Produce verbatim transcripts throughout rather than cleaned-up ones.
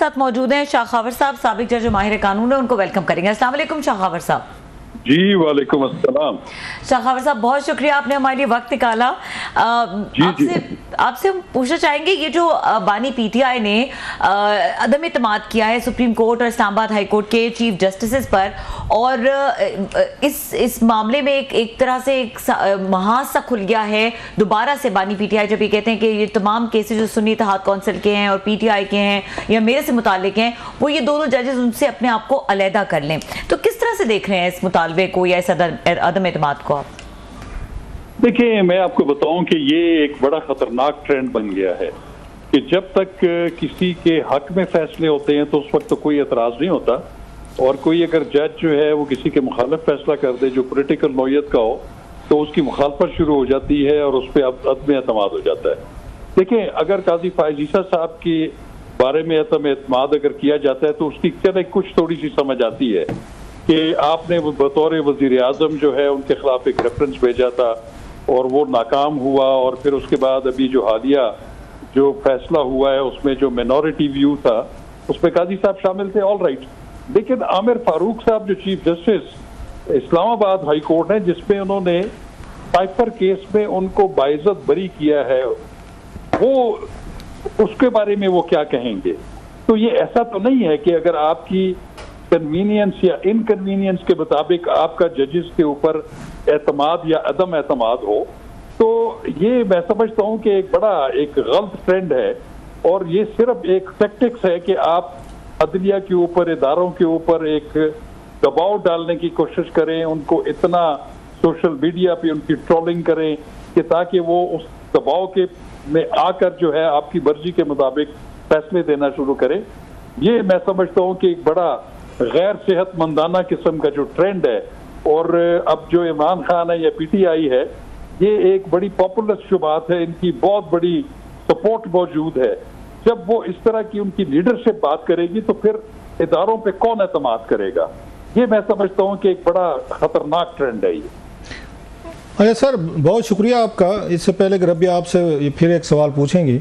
साथ मौजूद हैं शाह खावर साहब, साबिक जज माहिर कानून है, उनको वेलकम करेंगे। अस्सलाम वालेकुम शाह खावर साहब। जी वालेकुम अस्सलाम। शाह खावर साहब बहुत शुक्रिया, आपने हमारे लिए वक्त निकाला। आपसे आपसे हम पूछना चाहेंगे, ये जो बानी पीटीआई ने अदम इत्मीनान किया है सुप्रीम कोर्ट और इस्लामाबाद हाई कोर्ट के चीफ जस्टिस पर, और इस इस मामले में एक एक तरह से एक महाज सा खुल गया है दोबारा से। बानी पीटीआई जब ये कहते हैं कि ये तमाम केसेस जो सुन्नी इत्तेहाद काउंसिल के हैं और पीटीआई के हैं या मेरे से मुताल्लिक हैं, वो ये दोनों जजेस उनसे अपने आप को अलहदा कर लें, तो किस तरह से देख रहे हैं इस मुतालबे को या इस अदम इत्मीनान को आप? देखिए, मैं आपको बताऊं कि ये एक बड़ा खतरनाक ट्रेंड बन गया है कि जब तक किसी के हक में फैसले होते हैं तो उस वक्त तो कोई एतराज नहीं होता, और कोई अगर जज जो है वो किसी के मुखालिफ फैसला कर दे जो पॉलिटिकल नौयत का हो तो उसकी मुखालफत शुरू हो जाती है और उस पर अदम एतमाद हो जाता है। देखिए, अगर काजी फायज ईसा साहब के बारे में अदम एतमाद अगर किया जाता है तो उसकी चले कुछ थोड़ी सी समझ आती है कि आपने बतौर वजीर आजम जो है उनके खिलाफ एक रेफरेंस भेजा था और वो नाकाम हुआ, और फिर उसके बाद अभी जो हालिया जो फैसला हुआ है उसमें जो मिनॉरिटी व्यू था उसमें काजी साहब शामिल थे, ऑल राइट। लेकिन आमिर फारूक साहब जो chief justice Islamabad high court है, जिसमें उन्होंने साइफर केस में उनको बाइज्जत बरी किया है, वो उसके बारे में वो क्या कहेंगे? तो ये ऐसा तो नहीं है कि अगर आपकी कन्वीनियंस या इनकन्वीनियंस के मुताबिक आपका जजेस के ऊपर एतमाद या अदम एतमाद हो, तो ये मैं समझता हूँ कि एक बड़ा एक गलत ट्रेंड है, और ये सिर्फ एक टैक्टिक्स है कि आप अदलिया के ऊपर, इदारों के ऊपर एक दबाव डालने की कोशिश करें, उनको इतना सोशल मीडिया पे उनकी ट्रोलिंग करें कि ताकि वो उस दबाव के में आकर जो है आपकी मर्जी के मुताबिक फैसले देना शुरू करें। ये मैं समझता हूँ कि एक बड़ा गैर सेहतमंदाना किस्म का जो ट्रेंड है, और अब जो इमरान खान है या पीटीआई है, ये एक बड़ी पॉपुलर शुबात है, इनकी बहुत बड़ी सपोर्ट मौजूद है। जब वो इस तरह की उनकी लीडरशिप बात करेगी तो फिर इदारों पे कौन एतमाद करेगा? ये मैं समझता हूँ कि एक बड़ा खतरनाक ट्रेंड है ये। अच्छा सर, बहुत शुक्रिया आपका। इससे पहले कि रब्बी आपसे फिर एक सवाल पूछेंगी,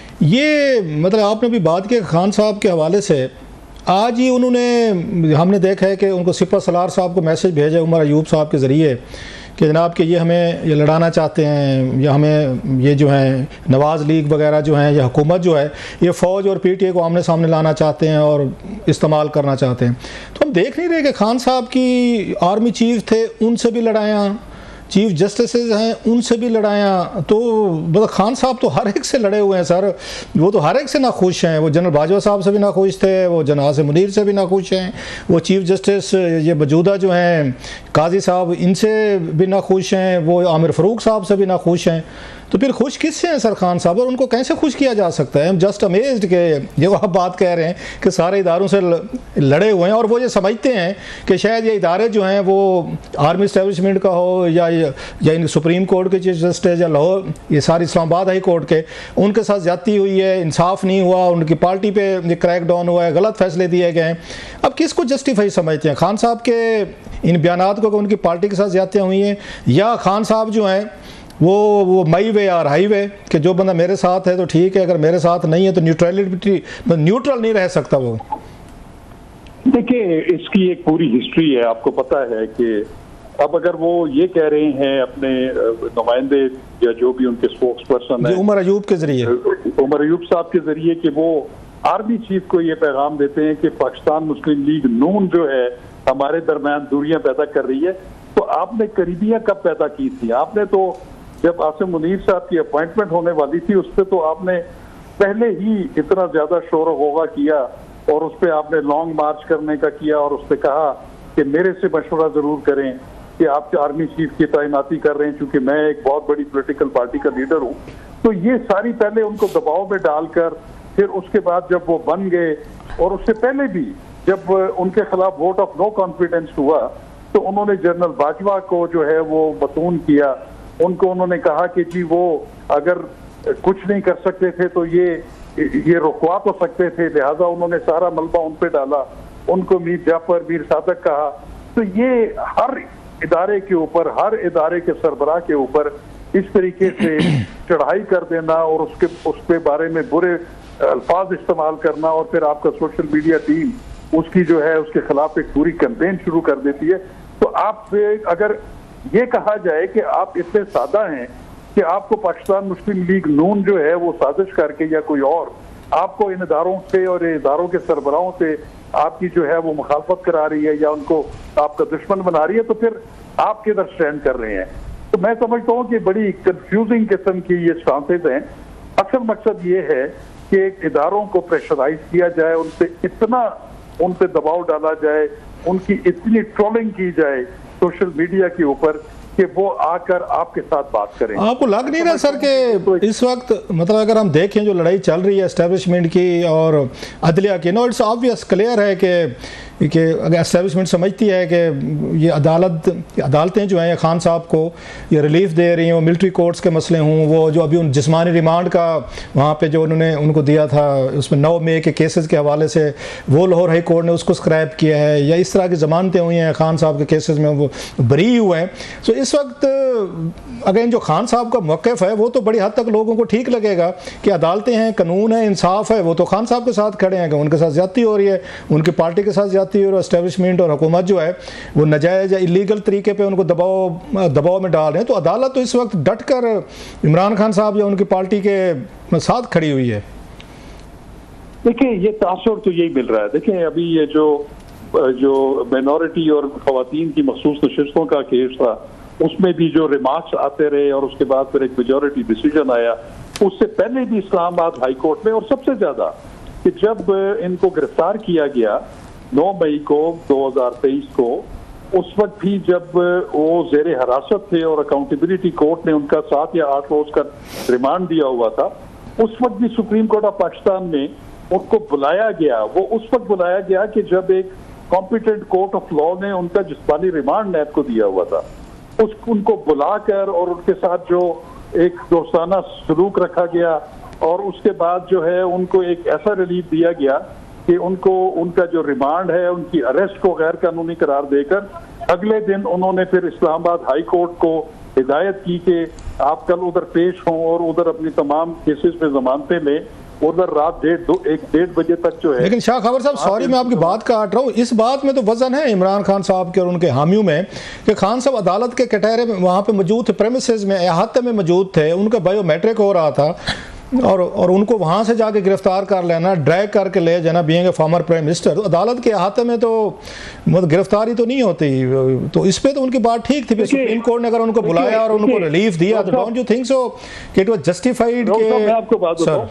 ये मतलब आपने भी बात की खान साहब के हवाले से, आज ही उन्होंने, हमने देखा है कि उनको सिपा सलार साहब को मैसेज भेजा उमर अयूब साहब के ज़रिए कि जनाब कि ये हमें ये लड़ाना चाहते हैं, या हमें ये जो है नवाज़ लीग वगैरह जो हैं या हुकूमत जो है ये फ़ौज और पीटीए को आमने सामने लाना चाहते हैं और इस्तेमाल करना चाहते हैं। तो हम देख नहीं रहे कि खान साहब की आर्मी चीफ थे, उनसे भी लड़ाया, चीफ जस्टिस हैं उनसे भी लड़ाया, तो मतलब खान साहब तो हर एक से लड़े हुए हैं सर। वो तो हर एक से नाखुश हैं, वो जनरल बाजवा साहब से भी नाखुश थे, वो जनाज़ मुनीर से भी नाखुश हैं, वो चीफ जस्टिस ये मौजूदा जो हैं काजी साहब इनसे भी नाखुश हैं, वो आमिर फारूक साहब से भी नाखुश हैं। तो फिर खुश किससे हैं सर खान साहब, और उनको कैसे खुश किया जा सकता है? आई एम जस्ट अमेज्ड कि जो आप बात कह रहे हैं कि सारे इदारों से लड़े हुए हैं, और वो ये समझते हैं कि शायद ये इदारे जो हैं वो आर्मी इस्टेब्लिशमेंट का हो या या इन सुप्रीम कोर्ट के चीफ जस्टिस या लाहौर ये सारी इस्लामाबाद हाई कोर्ट के, उनके साथ ज्यादती हुई है, इंसाफ नहीं हुआ, उनकी पार्टी पे क्रैक डाउन हुआ है, गलत फैसले दिए गए हैं। अब किसको जस्टिफाई समझते हैं? खान साहब के इन बयानात को कि उनकी पार्टी के साथ ज्यादतियाँ हुई हैं, या खान साहब जो हैं वो वो मई वे और हाई वे कि जो बंदा मेरे साथ है तो ठीक है, अगर मेरे साथ नहीं है तो न्यूट्रलिटी, न्यूट्रल नहीं रह सकता वो? देखिए, इसकी एक पूरी हिस्ट्री है, आपको पता है कि अब अगर वो ये कह रहे हैं अपने नुमाइंदे या जो भी उनके स्पोक्स पर्सन है उमर अयूब के जरिए उमर अयूब साहब के जरिए कि वो आर्मी चीफ को ये पैगाम देते हैं कि पाकिस्तान मुस्लिम लीग नून जो है हमारे दरमियान दूरियां पैदा कर रही है, तो आपने करीबियां कब पैदा की थी? आपने तो जब आसिम मुनीर साहब की अपॉइंटमेंट होने वाली थी उस पर तो आपने पहले ही इतना ज्यादा शोर होगा किया, और उस पर आपने लॉन्ग मार्च करने का किया, और उस पर कहा कि मेरे से मशवरा जरूर करें कि आप आर्मी चीफ की तैनाती कर रहे हैं, चूंकि मैं एक बहुत बड़ी पॉलिटिकल पार्टी का लीडर हूं। तो ये सारी पहले उनको दबाव में डालकर, फिर उसके बाद जब वो बन गए, और उससे पहले भी जब उनके खिलाफ वोट ऑफ नो कॉन्फिडेंस हुआ तो उन्होंने जनरल बाजवा को जो है वो मतून किया, उनको उन्होंने कहा कि जी वो अगर कुछ नहीं कर सकते थे तो ये ये रुकवा तो सकते थे, लिहाजा उन्होंने सारा मलबा उन पे डाला, उनको मीर जाफर, मीर सादक कहा। तो ये हर इदारे के ऊपर, हर इदारे के सरबराह के ऊपर इस तरीके से चढ़ाई कर देना और उसके उसके बारे में बुरे अल्फाज इस्तेमाल करना और फिर आपका सोशल मीडिया टीम उसकी जो है उसके खिलाफ एक पूरी कैंपेन शुरू कर देती है। तो आप अगर ये कहा जाए कि आप इतने सादा हैं कि आपको पाकिस्तान मुस्लिम लीग नून जो है वो साजिश करके या कोई और आपको इन इदारों से और इदारों के सरबराहों से आपकी जो है वो मुखालफत करा रही है या उनको आपका दुश्मन बना रही है, तो फिर आप किधर स्टैंड कर रहे हैं? तो मैं समझता हूँ कि बड़ी कंफ्यूजिंग किस्म की ये स्टांसेस हैं। असल मकसद ये है कि इदारों को प्रेशराइज किया जाए, उनसे इतना उन पे दबाव डाला जाए, उनकी इतनी ट्रोलिंग की जाए सोशल मीडिया के ऊपर कि वो आकर आपके साथ बात करें। आपको लग नहीं रहा सर कि इस वक्त मतलब अगर हम देखें जो लड़ाई चल रही है एस्टेब्लिशमेंट की और अदलिया की, नो इट्स ऑब्वियस क्लियर है कि कि अगर एस्टेब्लिशमेंट समझती है कि ये अदालत अदालतें जो हैं खान साहब को ये रिलीफ दे रही हों, मिलिट्री कोर्ट्स के मसले हों, वो जो अभी उन जिस्मानी रिमांड का वहाँ पे जो उन्होंने उनको दिया था उसमें नौ मई के केसेस के हवाले से वो लाहौर हाई कोर्ट ने उसको स्क्रैप किया है, या इस तरह की ज़मानतें हुई हैं खान साहब के केसेस में वो बरी हुए हैं। सो इस वक्त अगेन जो खान साहब का मौक़िफ़ है वो तो बड़ी हद तक लोगों को ठीक लगेगा कि अदालतें हैं, कानून है, इंसाफ है, वो तो खान साहब के साथ खड़े हैं कि उनके साथ ज़्यादती हो रही है, उनकी पार्टी के साथ ज़्यादती और एस्टेब्लिशमेंट और हुकूमत जो है वो नाजायज़ या इलीगल तरीके पे उनको दबाव दबाव में डाल रहे हैं। तो अदालत तो इस वक्त डट कर इमरान खान साहब या उनकी पार्टी के साथ खड़ी हुई है। देखिए ये तासुर तो यही मिल रहा है। देखिए अभी ये जो जो माइनॉरिटी और ख़वातीन की मखसूस नशिस्तों का केस था उसमें भी जो रिमार्क्स आते रहे और उसके बाद फिर एक मेजॉरिटी डिसीजन आया, उससे पहले भी इस्लामाबाद हाई कोर्ट में और सबसे ज्यादा कि जब इनको गिरफ्तार किया गया नौ मई को दो हजार तेईस को, उस वक्त भी जब वो जेर हिरासत थे और अकाउंटेबिलिटी कोर्ट ने उनका सात या आठ रोज का रिमांड दिया हुआ था, उस वक्त भी सुप्रीम कोर्ट ऑफ पाकिस्तान में उनको बुलाया गया। वो उस वक्त बुलाया गया कि जब एक कॉम्पिटेंट कोर्ट ऑफ लॉ ने उनका जिस्मानी रिमांड नैब को दिया हुआ था, उस उनको बुलाकर और उनके साथ जो एक दोस्ताना सलूक रखा गया और उसके बाद जो है उनको एक ऐसा रिलीफ दिया गया कि उनको उनका जो रिमांड है उनकी अरेस्ट को गैर कानूनी करार देकर अगले दिन उन्होंने फिर इस्लामाबाद हाई कोर्ट को हिदायत की कि आप कल उधर पेश हों और उधर अपनी तमाम केसेस पे जमानतें लें। उधर रात डेढ़ दो एक डेढ़ बजे तक जो है। लेकिन शाह खबर साहब सॉरी मैं आपकी बात काट रहा हूँ, इस बात में तो वजन है इमरान खान साहब के और उनके हामियों में कि खान साहब अदालत के कटहरे में वहाँ पे मौजूद थे, प्रेमिसेस में अहाते में मौजूद थे, उनका बायोमेट्रिक हो रहा था और और उनको वहाँ से जाके गिरफ्तार कर लेना, ड्रैग करके ले जाना being a former prime minister. अदालत के अहाते में तो मतलब गिरफ्तारी तो नहीं होती, तो इस पे तो उनकी बात ठीक थी। सुप्रीम कोर्ट ने अगर उनको बुलाया और उनको रिलीफ दिया तो डोंट यू थिंक सो कि इट वाज जस्टिफाइड? मैं आपको बात बताऊं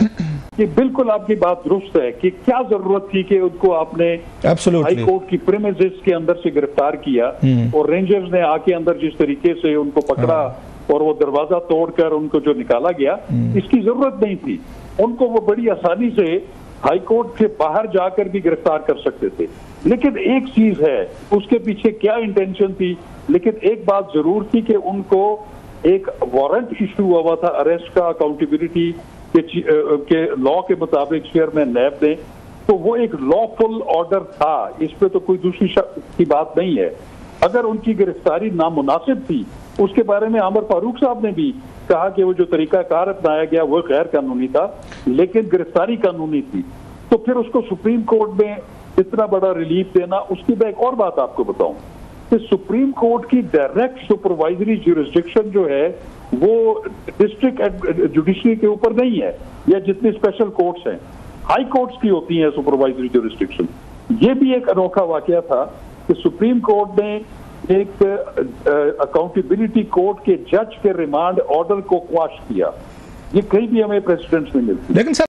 कि बिल्कुल आपकी बात दुरुस्त है कि क्या जरूरत थी कि उनको आपने हाई कोर्ट की प्रेमिसेस के अंदर से गिरफ्तार किया और रेंजर्स ने आके अंदर जिस तरीके से उनको पकड़ा और वो दरवाजा तोड़कर उनको जो निकाला गया, इसकी जरूरत नहीं थी। उनको वो बड़ी आसानी से हाई कोर्ट से बाहर जाकर भी गिरफ्तार कर सकते थे। लेकिन एक चीज है, उसके पीछे क्या इंटेंशन थी, लेकिन एक बात जरूर थी कि उनको एक वारंट इशू हुआ था अरेस्ट का अकाउंटेबिलिटी के, के लॉ के मुताबिक चेयरमैन नैब ने, तो वो एक लॉफुल ऑर्डर था, इस पे तो कोई दूसरी की बात नहीं है। अगर उनकी गिरफ्तारी नामुनासिब थी, उसके बारे में आमिर फारूक साहब ने भी कहा कि वो जो तरीका कार अपनाया गया वो गैर कानूनी था, लेकिन गिरफ्तारी कानूनी थी। तो फिर उसको सुप्रीम कोर्ट में इतना बड़ा रिलीफ देना, उसकी मैं एक और बात आपको बताऊं कि सुप्रीम कोर्ट की डायरेक्ट सुपरवाइजरी ज्यूरिसडिक्शन जो है वो डिस्ट्रिक्ट जुडिशरी के ऊपर नहीं है, या जितनी स्पेशल कोर्ट्स हैं हाई कोर्ट्स की होती हैं सुपरवाइजरी ज्यूरिसडिक्शन। ये भी एक अनोखा वाकया था कि सुप्रीम कोर्ट ने एक अकाउंटेबिलिटी कोर्ट के जज के रिमांड ऑर्डर को क्वाश किया। ये कहीं भी हमें प्रेसिडेंट्स में मिलती है। लेकिन